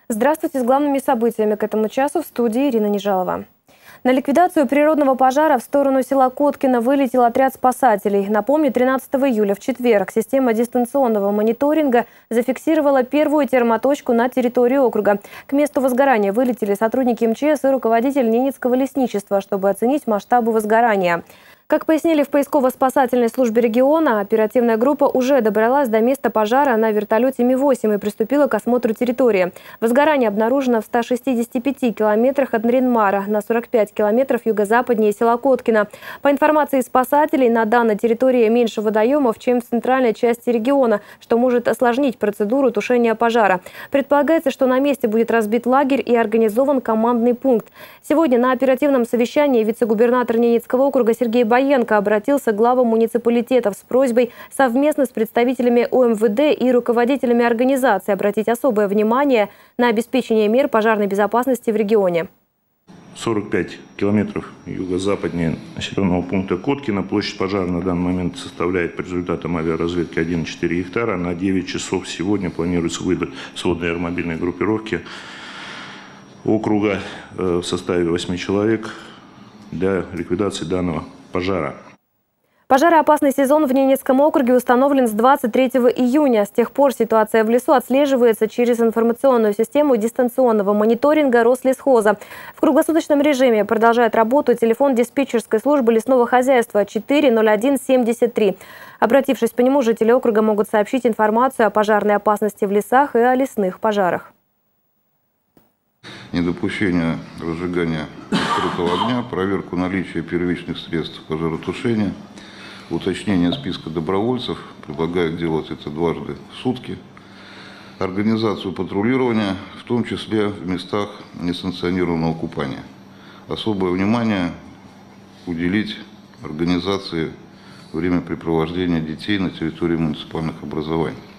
Здравствуйте, с главными событиями к этому часу в студии Ирина Нежалова. На ликвидацию природного пожара в сторону села Коткино вылетел отряд спасателей. Напомню, 13 июля в четверг система дистанционного мониторинга зафиксировала первую термоточку на территории округа. К месту возгорания вылетели сотрудники МЧС и руководитель Ненецкого лесничества, чтобы оценить масштабы возгорания. Как пояснили в поисково-спасательной службе региона, оперативная группа уже добралась до места пожара на вертолете Ми-8 и приступила к осмотру территории. Возгорание обнаружено в 165 километрах от Наринмара, на 45 километров юго-западнее села Коткино. По информации спасателей, на данной территории меньше водоемов, чем в центральной части региона, что может осложнить процедуру тушения пожара. Предполагается, что на месте будет разбит лагерь и организован командный пункт. Сегодня на оперативном совещании вице-губернатор Ненецкого округа Сергей Боенко обратился к главам муниципалитетов с просьбой совместно с представителями ОМВД и руководителями организаций обратить особое внимание на обеспечение мер пожарной безопасности в регионе. 45 километров юго-западнее населенного пункта Коткино. Площадь пожара на данный момент составляет по результатам авиаразведки 1,4 гектара. На 9 часов сегодня планируется выдать сводной аэромобильной группировки округа в составе 8 человек для ликвидации данного пожара. Пожароопасный сезон в Ненецком округе установлен с 23 июня. С тех пор ситуация в лесу отслеживается через информационную систему дистанционного мониторинга Рослесхоза. В круглосуточном режиме продолжает работу телефон диспетчерской службы лесного хозяйства 40173. Обратившись по нему, жители округа могут сообщить информацию о пожарной опасности в лесах и о лесных пожарах. Недопущение разжигания открытого огня, проверку наличия первичных средств пожаротушения, уточнение списка добровольцев, предлагают делать это дважды в сутки, организацию патрулирования, в том числе в местах несанкционированного купания. Особое внимание уделить организации времяпрепровождения детей на территории муниципальных образований.